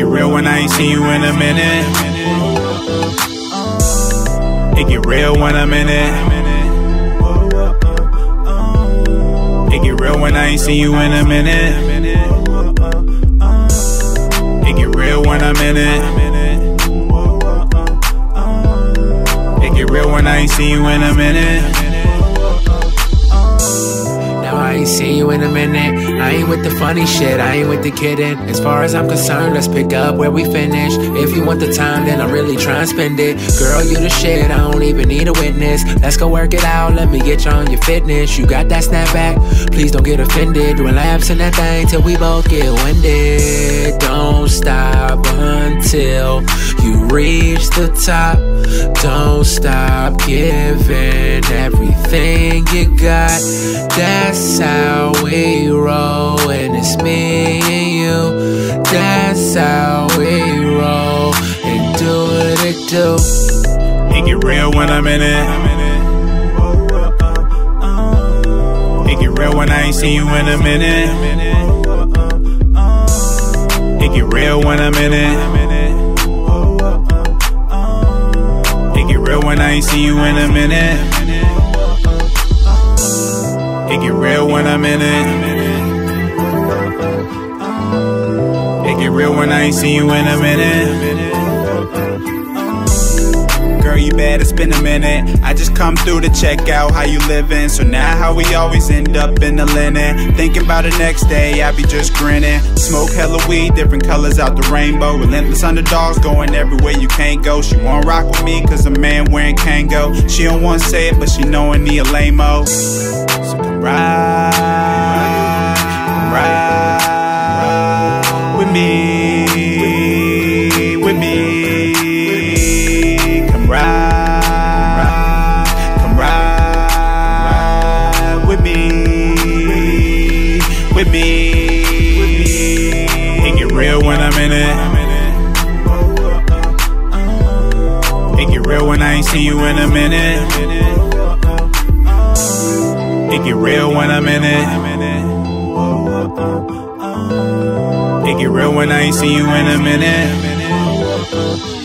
get real when I ain't seen you in a minute. It get real when I'm in it. It get real when I ain't seen you in a minute. It get real when I'm in it. It get real when I ain't seen you in a minute. I ain't seen you in a minute. I ain't with the funny shit, I ain't with the kidding. As far as I'm concerned, let's pick up where we finish. If you want the time, then I'm really trying to spend it. Girl, you the shit, I don't even need a witness. Let's go work it out, let me get you on your fitness. You got that snapback, please don't get offended. Doing laps in that thing till we both get winded. Don't stop until you reach the top. Don't stop giving everything you got. That's how we roll, and it's me and you. That's how we roll, and do what it do. It get real when I'm in it. It get real when I ain't seen you in a minute. It get real when I'm in it. It get real when I ain't seen you in a minute. It get real when I'm in it. It get real when I ain't seen you in a minute. Girl, you better spend a minute. I just come through to check out how you living. So now how we always end up in the linen. Thinking about the next day, I be just grinning. Smoke hella weed, different colors out the rainbow. Relentless underdogs going everywhere you can't go. She won't rock with me cause a man wearing Kango. She don't wanna say it but she knowin' me a lame-o. So come ride with me, with me. Come ride with me, with me. It get real when I'm in it. It get real when I ain't seen you in a minute. It get real when I'm in it. It get real when I ain't seen you in a minute.